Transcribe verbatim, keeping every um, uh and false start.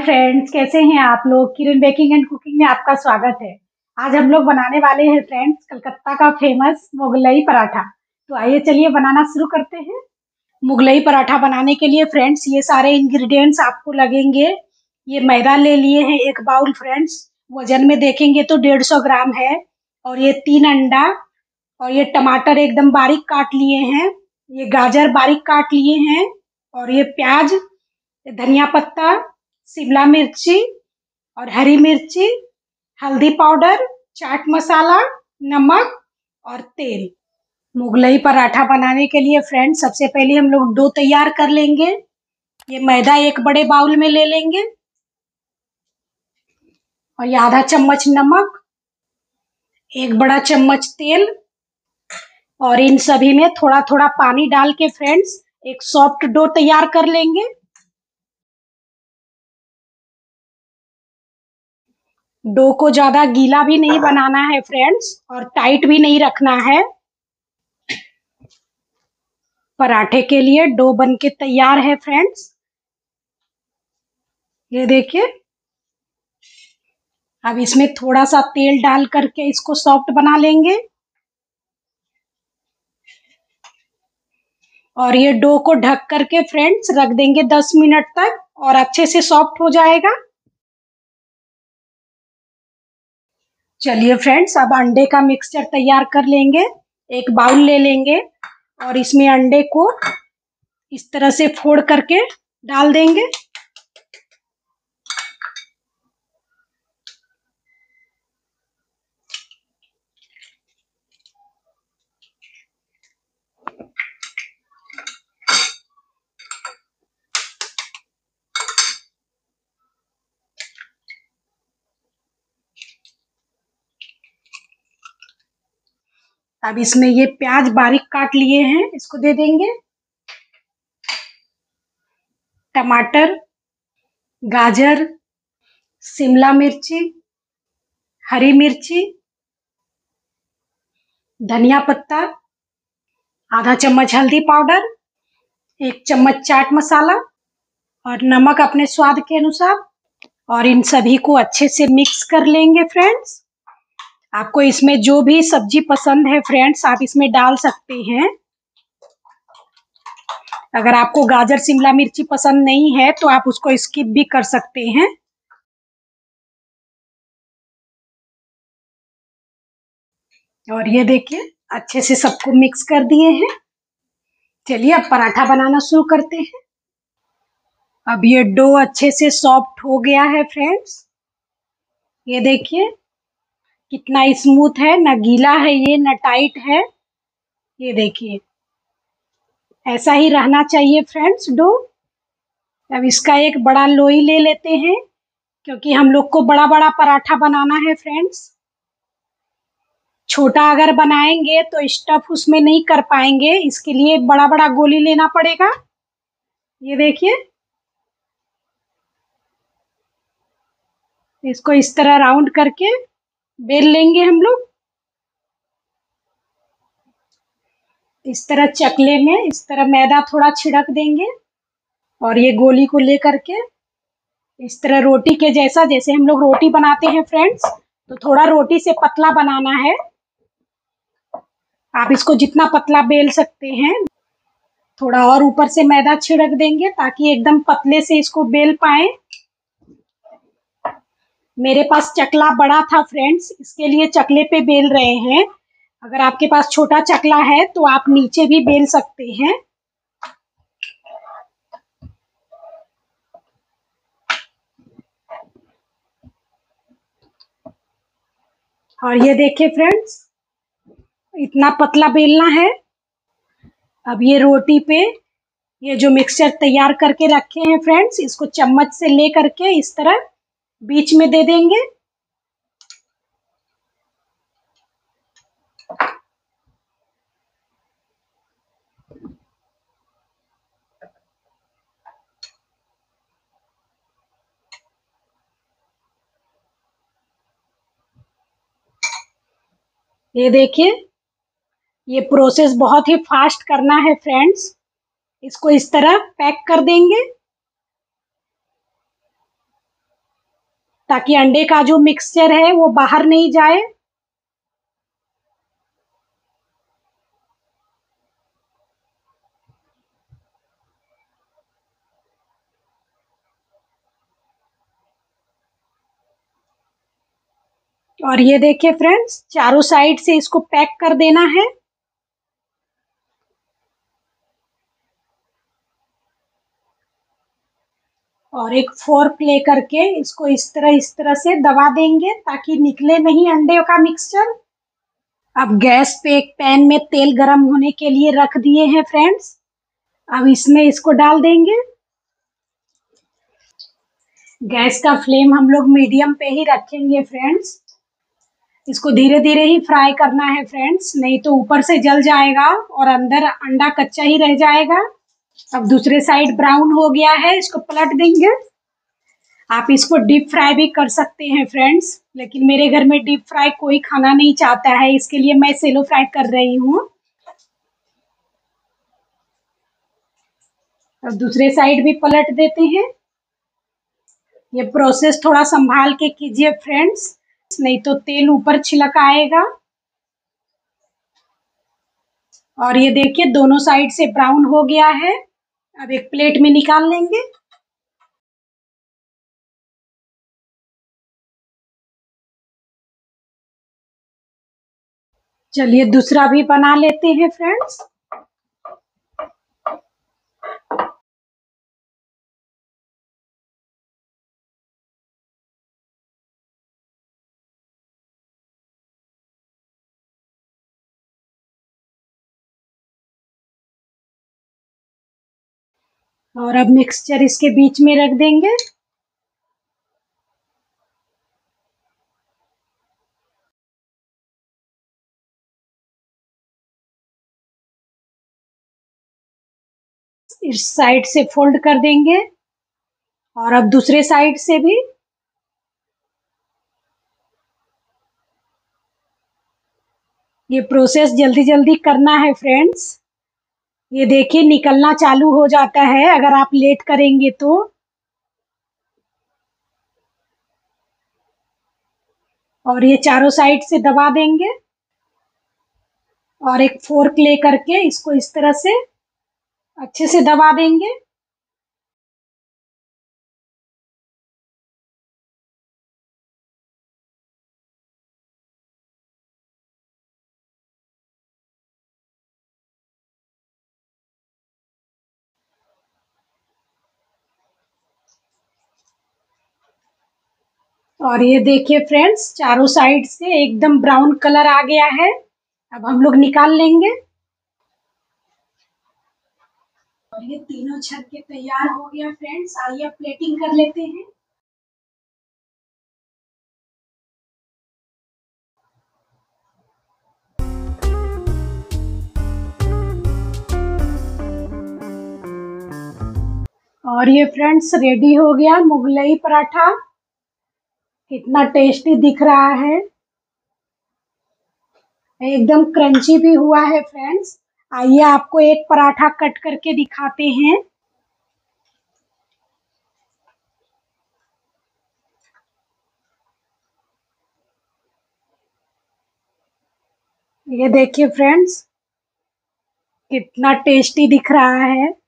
Friends, कैसे हैं आप लोग। किरण बेकिंग एंड कुकिंग में आपका स्वागत है। आज हम लोग बनाने वाले हैं फ्रेंड्स कलकत्ता का फेमस मुगलई पराठा। तो आइए चलिए बनाना शुरू करते हैं। मुगलई पराठा बनाने के लिए फ्रेंड्स ये सारे इंग्रेडिएंट्स आपको लगेंगे। ये मैदा ले लिए हैं एक बाउल फ्रेंड्स, वजन में देखेंगे तो डेढ़ सौ ग्राम है। और ये तीन अंडा, और ये टमाटर एकदम बारीक काट लिए हैं, ये गाजर बारीक काट लिए हैं, और ये प्याज, धनिया पत्ता, शिमला मिर्ची और हरी मिर्ची, हल्दी पाउडर, चाट मसाला, नमक और तेल। मुगलई पराठा बनाने के लिए फ्रेंड्स सबसे पहले हम लोग डो तैयार कर लेंगे। ये मैदा एक बड़े बाउल में ले लेंगे, और ये आधा चम्मच नमक, एक बड़ा चम्मच तेल, और इन सभी में थोड़ा थोड़ा पानी डाल के फ्रेंड्स एक सॉफ्ट डो तैयार कर लेंगे। डो को ज्यादा गीला भी नहीं बनाना है फ्रेंड्स, और टाइट भी नहीं रखना है। पराठे के लिए डो बनके तैयार है फ्रेंड्स, ये देखिए। अब इसमें थोड़ा सा तेल डाल करके इसको सॉफ्ट बना लेंगे, और ये डो को ढक करके फ्रेंड्स रख देंगे दस मिनट तक, और अच्छे से सॉफ्ट हो जाएगा। चलिए फ्रेंड्स, अब अंडे का मिक्सचर तैयार कर लेंगे। एक बाउल ले लेंगे और इसमें अंडे को इस तरह से फोड़ करके डाल देंगे। अब इसमें ये प्याज बारीक काट लिए हैं, इसको दे देंगे। टमाटर, गाजर, शिमला मिर्ची, हरी मिर्ची, धनिया पत्ता, आधा चम्मच हल्दी पाउडर, एक चम्मच चाट मसाला, और नमक अपने स्वाद के अनुसार, और इन सभी को अच्छे से मिक्स कर लेंगे फ्रेंड्स। आपको इसमें जो भी सब्जी पसंद है फ्रेंड्स आप इसमें डाल सकते हैं। अगर आपको गाजर शिमला मिर्ची पसंद नहीं है तो आप उसको स्किप भी कर सकते हैं। और ये देखिए अच्छे से सबको मिक्स कर दिए हैं। चलिए अब पराठा बनाना शुरू करते हैं। अब ये डो अच्छे से सॉफ्ट हो गया है फ्रेंड्स, ये देखिए कितना स्मूथ है, ना गीला है ये ना टाइट है। ये देखिए ऐसा ही रहना चाहिए फ्रेंड्स डो। अब इसका एक बड़ा लोई ले लेते हैं, क्योंकि हम लोग को बड़ा बड़ा पराठा बनाना है फ्रेंड्स। छोटा अगर बनाएंगे तो स्टफ उसमें नहीं कर पाएंगे, इसके लिए बड़ा बड़ा गोली लेना पड़ेगा। ये देखिए इसको इस तरह राउंड करके बेल लेंगे हम लोग। इस तरह चकले में इस तरह मैदा थोड़ा छिड़क देंगे, और ये गोली को ले करके इस तरह रोटी के जैसा, जैसे हम लोग रोटी बनाते हैं फ्रेंड्स, तो थोड़ा रोटी से पतला बनाना है। आप इसको जितना पतला बेल सकते हैं, थोड़ा और ऊपर से मैदा छिड़क देंगे ताकि एकदम पतले से इसको बेल पाए। मेरे पास चकला बड़ा था फ्रेंड्स, इसके लिए चकले पे बेल रहे हैं। अगर आपके पास छोटा चकला है तो आप नीचे भी बेल सकते हैं। और ये देखिए फ्रेंड्स इतना पतला बेलना है। अब ये रोटी पे ये जो मिक्सचर तैयार करके रखे हैं फ्रेंड्स, इसको चम्मच से ले करके इस तरह बीच में दे देंगे। ये देखिए ये प्रोसेस बहुत ही फास्ट करना है फ्रेंड्स। इसको इस तरह पैक कर देंगे। ताकि अंडे का जो मिक्सचर है वो बाहर नहीं जाए। और ये देखिए फ्रेंड्स, चारों साइड से इसको पैक कर देना है। और एक फोर्क ले करके इसको इस तरह इस तरह से दबा देंगे ताकि निकले नहीं अंडे का मिक्सचर। अब गैस पे एक पैन में तेल गरम होने के लिए रख दिए हैं फ्रेंड्स। अब इसमें इसको डाल देंगे। गैस का फ्लेम हम लोग मीडियम पे ही रखेंगे फ्रेंड्स। इसको धीरे धीरे ही फ्राई करना है फ्रेंड्स, नहीं तो ऊपर से जल जाएगा और अंदर अंडा कच्चा ही रह जाएगा। अब दूसरे साइड ब्राउन हो गया है, इसको पलट देंगे। आप इसको डीप फ्राई भी कर सकते हैं फ्रेंड्स, लेकिन मेरे घर में डीप फ्राई कोई खाना नहीं चाहता है, इसके लिए मैं सेलो फ्राई कर रही हूँ। अब दूसरे साइड भी पलट देते हैं। ये प्रोसेस थोड़ा संभाल के कीजिए फ्रेंड्स, नहीं तो तेल ऊपर छिलक आएगा। और ये देखिए दोनों साइड से ब्राउन हो गया है। अब एक प्लेट में निकाल लेंगे। चलिए दूसरा भी बना लेते हैं फ्रेंड्स। और अब मिक्सचर इसके बीच में रख देंगे। इस साइड से फोल्ड कर देंगे और अब दूसरे साइड से भी। ये प्रोसेस जल्दी जल्दी करना है फ्रेंड्स। ये देखिए निकलना चालू हो जाता है अगर आप लेट करेंगे तो। और ये चारों साइड से दबा देंगे और एक फोर्क ले करके इसको इस तरह से अच्छे से दबा देंगे। और ये देखिए फ्रेंड्स, चारों साइड से एकदम ब्राउन कलर आ गया है। अब हम लोग निकाल लेंगे। और ये तीनों छत के तैयार हो गया फ्रेंड्स। आइए प्लेटिंग कर लेते हैं। और ये फ्रेंड्स रेडी हो गया मुगलई पराठा। कितना टेस्टी दिख रहा है, एकदम क्रंची भी हुआ है फ्रेंड्स। आइए आपको एक पराठा कट करके दिखाते हैं। ये देखिए फ्रेंड्स, कितना टेस्टी दिख रहा है।